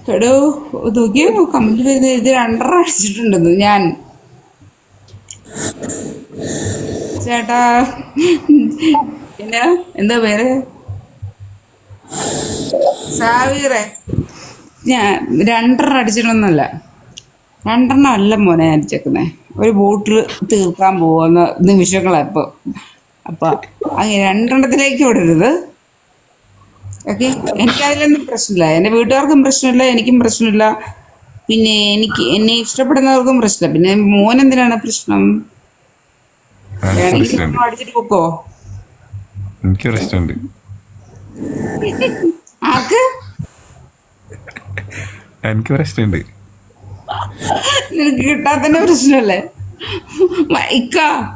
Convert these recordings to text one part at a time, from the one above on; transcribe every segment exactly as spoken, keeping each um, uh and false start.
എടോ നോക്കിയോ കമന്റ് ചെയ്ത് ഇത് രണ്ടര അടിച്ചിട്ടുണ്ടെന്ന് ഞാൻ. ചേട്ടാ എന്നാ എന്താ പേര്? സാവീറെ. ഞാൻ രണ്ടെണ്ണം അടിച്ചിട്ടൊന്നല്ല, രണ്ടെണ്ണം അല്ല മോനെ അടിച്ചേക്കുന്നേ. ഒരു ബോട്ടിൽ തീർക്കാൻ പോകുന്ന നിമിഷങ്ങളാ ഇപ്പൊ. അപ്പൊ അങ്ങനെ രണ്ടെണ്ണത്തിലേക്ക് വിടരുത്. ഓക്കെ, എനിക്കതിലൊന്നും പ്രശ്നമില്ല. എൻ്റെ വീട്ടുകാർക്കും പ്രശ്നമില്ല, എനിക്കും പ്രശ്നമില്ല, പിന്നെ എനിക്ക് എന്നെ ഇഷ്ടപ്പെടുന്നവർക്കും പ്രശ്നമില്ല. പിന്നെ മോനെന്തിനാണ് പ്രശ്നം? അടിച്ചിട്ട് പൊക്കോ. എനിക്ക് പ്രശ്നമുണ്ട്. ആർക്ക്? എനിക്ക് പ്രശ്നമുണ്ട്. നിനക്ക് കിട്ടാത്തന്നെ പ്രശ്നമല്ലേ? ഇക്ക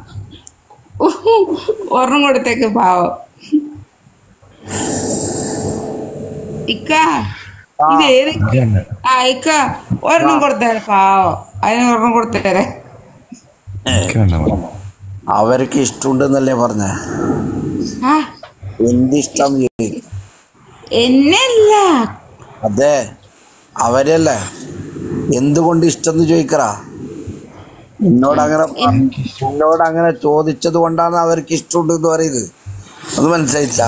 ഒരെണ്ണം കൊടുത്തേക്ക് പാവം. ഇക്ക ഇത് ഏത്? ആ ഇക്ക ഒരെണ്ണം കൊടുത്തേരെ പാവം, അതിന് ഒരെണ്ണം കൊടുത്തേരെ. അവർക്ക് ഇഷ്ടമുണ്ടെന്നല്ലേ പറഞ്ഞ? എന്തിഷ്ടം? എന്നല്ല, അതെ അവരല്ലേ. എന്തുകൊണ്ട് ഇഷ്ടം എന്ന് ചോദിക്കറാ. എന്നോടങ്ങനെ എന്നോടങ്ങനെ ചോദിച്ചത് കൊണ്ടാണ് അവർക്ക് ഇഷ്ടമുണ്ട് എന്ന് പറയുന്നത്. അത് മനസ്സിലായില്ല.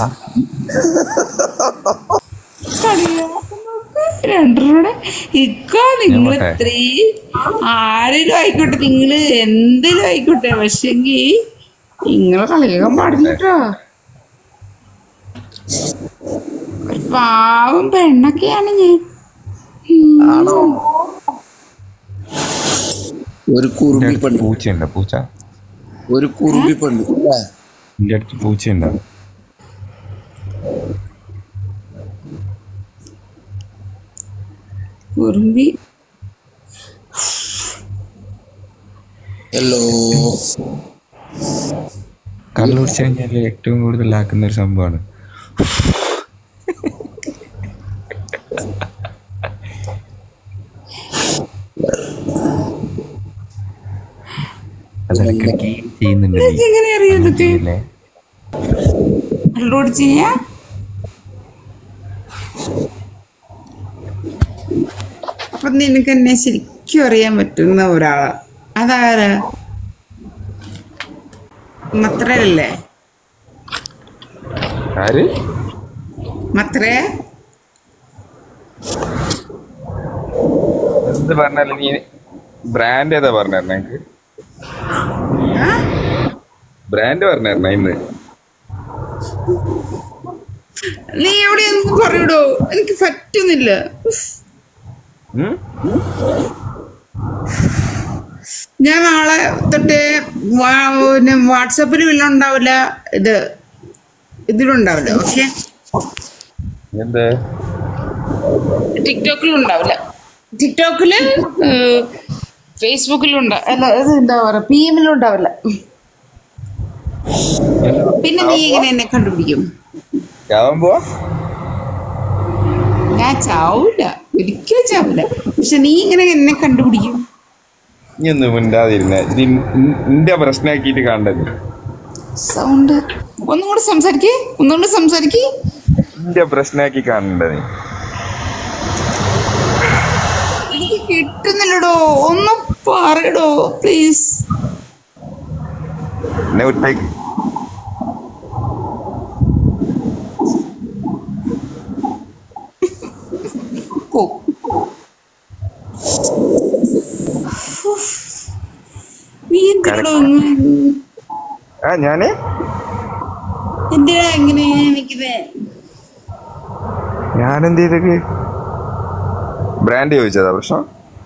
രണ്ടരൂടെ ഇക്ക നിങ്ങൾ ഇത്രയും ആരെങ്കിലും ആയിക്കോട്ടെ, നിങ്ങള് എന്തെങ്കിലും ആയിക്കോട്ടെ, പക്ഷെങ്കി നിങ്ങളെ കളിയാക്കാൻ പാടില്ല കേട്ടോ. ഒരു പാവം പെണ്ണൊക്കെയാണ് ഞാൻ. ഒരു കുറുമ്പി പെണ്ണ്. പൂച്ചയുണ്ടോ? പൂച്ച ഒരു കുറുമ്പി പെണ്ണ്. എന്റെ അടുത്ത് പൂച്ചയുണ്ടോ? കുറുമ്പി. ഹലോ. കള്ളുടിച്ചു കഴിഞ്ഞാൽ ഏറ്റവും കൂടുതൽ ആക്കുന്ന ഒരു സംഭവമാണ്. എങ്ങനെ അറിയാം ഇതൊക്കെ? കള്ളുടിച്ച് കഴിഞ്ഞാ അപ്പൊ നിനക്ക് എന്നെ ശരിക്കും അറിയാൻ പറ്റുന്ന ഒരാളാ. അതാരാ? മത്രയല്ലേ? മത്രേ എന്ത് പറഞ്ഞാലും നീ ബ്രാൻഡ് ഏതാ പറഞ്ഞായിരുന്നു? എനിക്ക് ബ്രാൻഡ് പറഞ്ഞായിരുന്ന ഇന്ന്? നീ എവിടെയൊന്നും പറയൂടോ, എനിക്ക് പറ്റുന്നില്ല. ഞാൻ നാളെ തൊട്ട് വാട്സാപ്പിലും ഇല്ല ഉണ്ടാവില്ല, ഇത് ഇതിലുണ്ടാവില്ല. ഓക്കെ, എന്ത് ടിക്ടോക്കിലും ഉണ്ടാവില്ല. ടിക്ടോക്കില് ഫേസ്ബുക്കിലും ഉണ്ടാ അല്ല ഇത് എന്താ പറയാ പി എമ്മിലും ഉണ്ടാവില്ല. പിന്നെ നീ ഇങ്ങനെ എന്നെ കണ്ടുപിടിക്കും? ഞാൻ ചാവൂല, ഒരിക്കലും ചാവൂല. പക്ഷെ നീ ഇങ്ങനെ എന്നെ കണ്ടുപിടിക്കും. നീ ഒന്നും മിണ്ടാതിരുന്ന നിന്റെ പ്രശ്നമാക്കിട്ട് കാണണ്ടത്. സൗണ്ട് ഒന്നും കൂടെ സംസാരിക്കേ, ഒന്നുകൂടെ സംസാരിക്കേ. നിന്റെ പ്രശ്നമാക്കി കാണണ്ടത് എനിക്ക് കിട്ടുന്നില്ലടോ, ഒന്നും പറയടോ പ്ലീസ്. നീ എന്തിനോ ഞാന് എന്തിനാ എങ്ങനെ നിക്കുന്നേ? ഞാനെന്ത് ചെയ്തൊക്കെ ബ്രാൻഡ് ചോദിച്ചതാ പ്രശ്നം.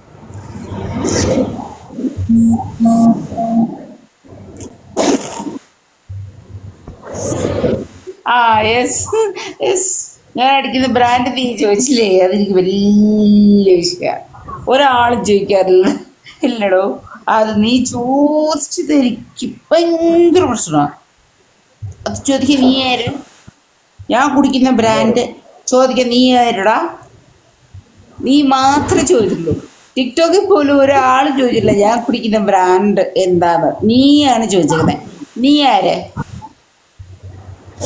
ആ യെസ് യെസ്, ഞാൻ അടിക്കുന്ന ബ്രാൻഡ് നീ ചോദിച്ചില്ലേ, അതെനിക്ക് വലിയ വിഷയമാണ്. ഒരാളും ചോദിക്കാറില്ല ഇല്ലടോ, അത് നീ ചോദിച്ചത് എനിക്ക് ഭയങ്കര പ്രശ്നമാണ്. അത് ചോദിക്കാൻ നീ ആര്? ഞാൻ കുടിക്കുന്ന ബ്രാൻഡ് ചോദിക്കാൻ നീ ആരുടാ? നീ മാത്രമേ ചോദിച്ചുള്ളൂ. ടിക്ടോക്കിൽ പോലും ഒരാളും ചോദിച്ചില്ല ഞാൻ കുടിക്കുന്ന ബ്രാൻഡ് എന്താന്ന്. നീയാണ് ചോദിച്ചിരുന്നത്. നീ ആര്?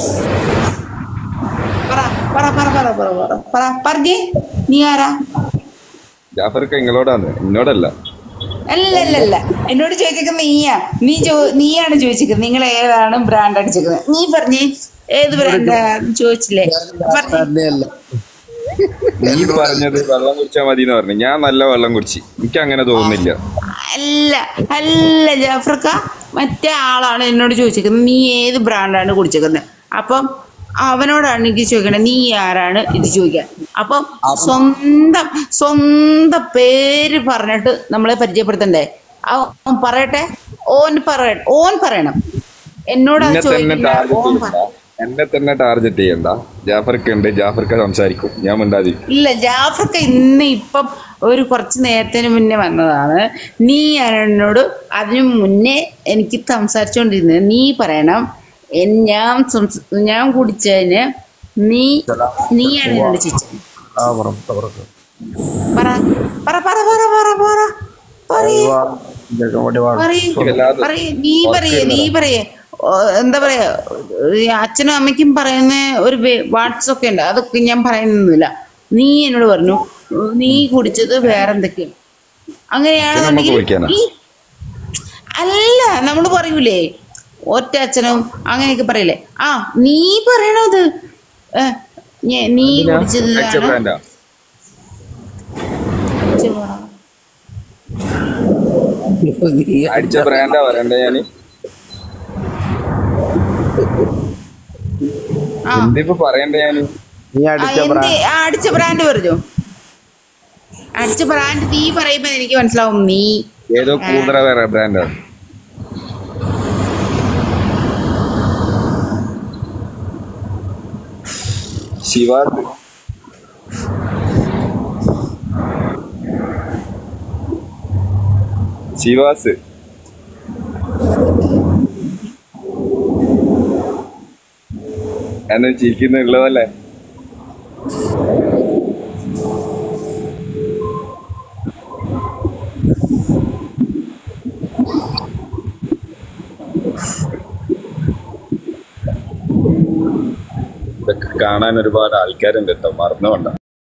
പറ പറ പറ പറ പറ പറ പറഞ്ഞേ, നീ ആരാ? ജാഫർക്ക് നിങ്ങളോടാണ്, എന്നോടല്ല. അല്ല അല്ല അല്ല എന്നോട് ചോദിച്ചിരിക്കുന്നത് നീയാ. നീ ചോ നീയാണ് ചോദിച്ചിരിക്കുന്നത് നിങ്ങൾ ഏതാണ് ബ്രാൻഡ് അടിച്ചിരിക്കുന്നത്. നീ പറഞ്ഞേ ഏത് ബ്രാൻഡാ ചോദിച്ചില്ലേ? പറഞ്ഞേ. നീ പറഞ്ഞത് വെള്ളം കുടിച്ചാൽ മതി എന്ന് പറഞ്ഞു. ഞാൻ നല്ല വെള്ളം കുടിച്ച്, എനിക്ക് അങ്ങനെ തോന്നുന്നില്ല. അല്ല അല്ല ജാഫർക്ക, മറ്റേ ആളാണ് എന്നോട് ചോദിച്ചിരിക്കുന്നത് നീ ഏത് ബ്രാൻഡാണ് കുടിച്ചിരിക്കുന്നത്. അപ്പം അവനോടാണ് എനിക്ക് ചോദിക്കണത് നീ ആരാണ് ഇത് ചോദിക്കാൻ. അപ്പം സ്വന്തം സ്വന്തം പേര് പറഞ്ഞിട്ട് നമ്മളെ പരിചയപ്പെടുത്തണ്ടേ? അവൻ പറയട്ടെ, ഓൻ പറയ ഓൻ പറയണം. എന്നോട് അത് ചോദിക്കണ്ട, ഓൻ പറ. എന്നെ തന്നെ ടാർഗറ്റ് ചെയ്യണ്ട. ജാഫർക്ക് ഉണ്ട്, ജാഫർക്ക് സംസാരിക്കും, ഞാൻ മിണ്ടാതി. ഇല്ല ജാഫർക്ക് ഇന്ന് ഇപ്പം ഒരു കുറച്ച് നേരത്തിന് മുന്നേ വന്നതാണ്. നീ എന്നോട് അതിനു മുന്നേ എനിക്ക് സംസാരിച്ചുകൊണ്ടിരുന്നത്. നീ പറയണം ഞാൻ ഞാൻ കുടിച്ചതിന് നീ നീയാണ് എന്നോട് ചോദിച്ചത്. പറ പറ പറ പറ പറ പറ പറയേ നീ പറയേ നീ പറയേ എന്താ പറയാ, അച്ഛനും അമ്മയ്ക്കും പറയുന്ന ഒരു വാട്സ് ഒക്കെ ഉണ്ട്, അതൊക്കെ ഞാൻ പറയുന്നൊന്നുമില്ല. നീ എന്നോട് പറഞ്ഞു നീ കുടിച്ചത് വേറെന്തൊക്കെയാണ്. അങ്ങനെയാണെന്നുണ്ടെങ്കിൽ അല്ല നമ്മള് പറയൂലേ ഒറ്റ അച്ഛനും അങ്ങനെയൊക്കെ പറയില്ലേ. ആ നീ പറയണത് നീ കുടിച്ചത് അടിച്ച ബ്രാൻഡാ പറയണ്ടേ? ഞാന് എന്തിപ്പോ പറയണ്ടേ? ഞാന് അടിച്ച ബ്രാൻഡ് പറഞ്ഞു. അടിച്ച ബ്രാൻഡ് നീ പറയുമ്പോ എനിക്ക് മനസ്സിലാവും നീ ഏതോ കൂതറ വേറെ ബ്രാൻഡാ. ശിവാസ് ശിവാസ് എന്നെ ചിരിക്കുന്നുള്ളതല്ലേ? ഇതൊക്കെ കാണാൻ ഒരുപാട് ആൾക്കാരുണ്ട് കേട്ടോ, മറന്നുകൊണ്ട.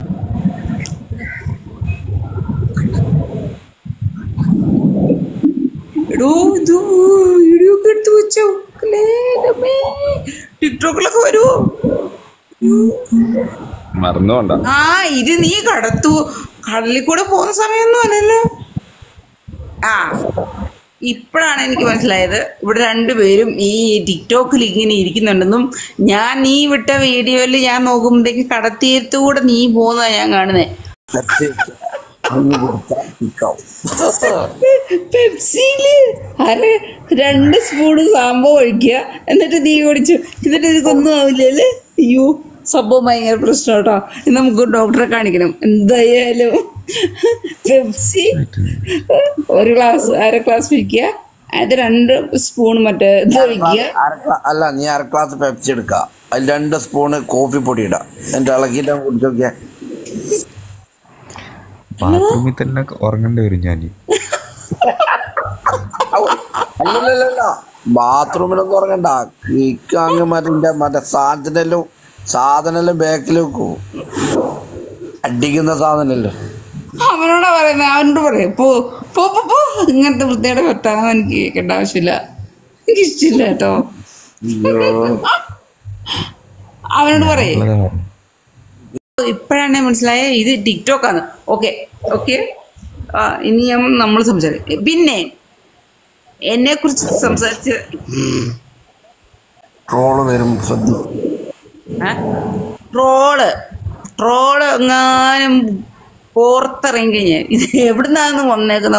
ടിക്ടോക്കിലൊക്കെ വരുമോ? മറന്നുകൊണ്ട. ആ ഇത് നീ കടത്തു കടലിൽ കൂടെ പോകുന്ന സമയമൊന്നും അല്ലല്ലോ. ആ ഇപ്പോഴാണ് എനിക്ക് മനസ്സിലായത് ഇവിടെ രണ്ടുപേരും ഈ ടിക്ടോക്കിൽ ഇങ്ങനെ ഇരിക്കുന്നുണ്ടെന്നും. ഞാൻ നീ വിട്ട വീഡിയോയിൽ ഞാൻ നോക്കുമ്പോഴത്തേക്ക് കടത്തീരത്തൂടെ നീ പോകുന്നതാ ഞാൻ കാണുന്നേ. പെപ്സിയില് അര രണ്ട് സ്പൂണ് സംഭവം ഒഴിക്കുക, എന്നിട്ട് നീ കുടിച്ചു. എന്നിട്ട് ഇതൊന്നും ആവില്ലല്ലേ? അയ്യോ സംഭവം ഭയങ്കര പ്രശ്നം കേട്ടോ. നമുക്ക് ഡോക്ടറെ കാണിക്കണം എന്തായാലും. പെപ്സി ഒരു ഗ്ലാസ് അര ഗ്ലാസ് ഒഴിക്കുക, അത് രണ്ട് സ്പൂൺ മറ്റേ ഇത് ഒഴിക്കുക. അല്ല നീ അര ഗ്ലാസ് പെപ്സി എടുക്കുക, അതിൽ രണ്ട് സ്പൂണ് കോഫി പൊടി ഇടാം, എന്നിട്ട് ഇളക്കിയിട്ട് കുടിച്ചു നോക്കിയാ. ബാത്റൂമിൽ തന്നെ ഉറങ്ങേണ്ടി വരും ഞാൻ. അല്ലല്ല ബാത്റൂമിലൊന്നും ഉറങ്ങണ്ട, അങ്ങ് മറ്റേ മറ്റേ സാധനല്ലോ സാധനെല്ലാം ബാക്കിൽ വെക്കൂ, അടിക്കുന്ന സാധനല്ലോ. അവനോടാ പറയുന്നത്, അവനോട് പറയും പോ പോ പോ. ഇങ്ങനത്തെ വൃത്തിയുടെ വർത്താനം എനിക്ക് കേൾക്കേണ്ട ആവശ്യമില്ല, എനിക്ക് ഇഷ്ടമില്ല കേട്ടോ. അവനോട് പറയേ. ഇപ്പോഴാണ് മനസ്സിലായ ഇത് ടിക്ടോക്കാണ്. ഓക്കെ ഓക്കെ ഇനി ഞാൻ നമ്മൾ സംസാരിക്കും. പിന്നെ എന്നെ കുറിച്ച് സംസാരിച്ച് ട്രോള് വരും, ട്രോള് ട്രോള് എങ്ങാനും പുറത്തിറങ്ങി കഴിഞ്ഞാൽ ഇത് എവിടുന്നാന്ന് വന്നേക്കുന്നോ,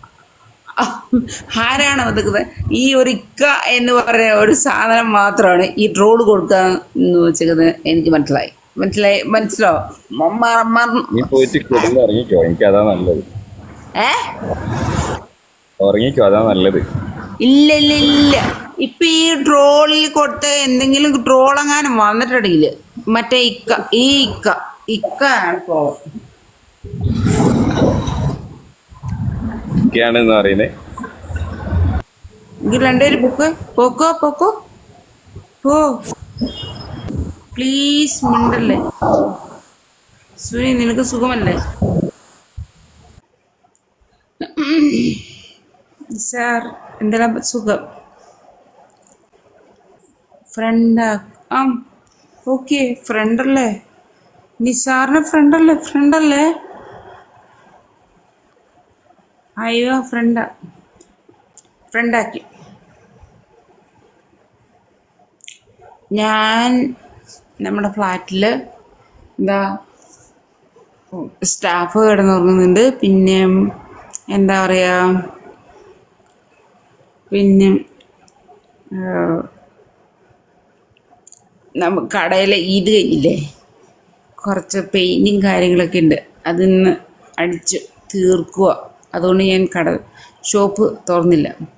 ആരാണ് വന്നേക്കുന്നത്? ഈ ഒരു ഇക്ക എന്ന് പറയുന്ന ഒരു സാധനം മാത്രമാണ് ഈ ട്രോള് കൊടുക്കാൻ എന്ന് വെച്ചേക്കുന്നത്. എനിക്ക് മനസ്സിലായി മനസ്സിലായി മനസ്സിലോ? ഉറങ്ങിക്കോ, എനിക്ക് അതാ നല്ലത്. ഏ ഉറങ്ങിക്കോ, അതാ നല്ലത്. ഇല്ല ഇല്ല ഇല്ല ഇപ്പൊ ഈ ട്രോളിൽ കൊടുത്ത് എന്തെങ്കിലും ട്രോളെങ്ങാനും വന്നിട്ടുണ്ടെങ്കിൽ മറ്റേ ഇക്ക ഈ ഇക്ക ഇക്ക ആണ് ട്രോൾ ാണ് പറയുന്നേ. രണ്ടുപേര് പൊക്കോ പൊക്കോ പൊക്കോ പോ പ്ലീസ്. മിണ്ടല്ലേ സുനി, നിനക്ക് സുഖമല്ലേ? സാർ എന്തെല്ലാം സുഖം ഫ്രണ്ടാ ആ ഓക്കെ ഫ്രണ്ടല്ലേ നിസാറിൻ്റെ ഫ്രണ്ടല്ലേ ഫ്രണ്ടല്ലേ അയ്യോ ഫ്രണ്ടാ ഫ്രണ്ടാക്കി ഞാൻ നമ്മുടെ ഫ്ലാറ്റിൽ എന്താ സ്റ്റാഫ് കിടന്നുറങ്ങുന്നുണ്ട്. പിന്നെ എന്താ പറയുക, പിന്നെ നമ്മ കടയിലെ ഈദ് കഴിഞ്ഞില്ലേ, കുറച്ച് പെയിൻറ്റും കാര്യങ്ങളൊക്കെ ഉണ്ട്, അതിന്ന് അടിച്ച് തീർക്കുക. അതുകൊണ്ട് ഞാൻ കട ഷോപ്പ് തുറന്നില്ല.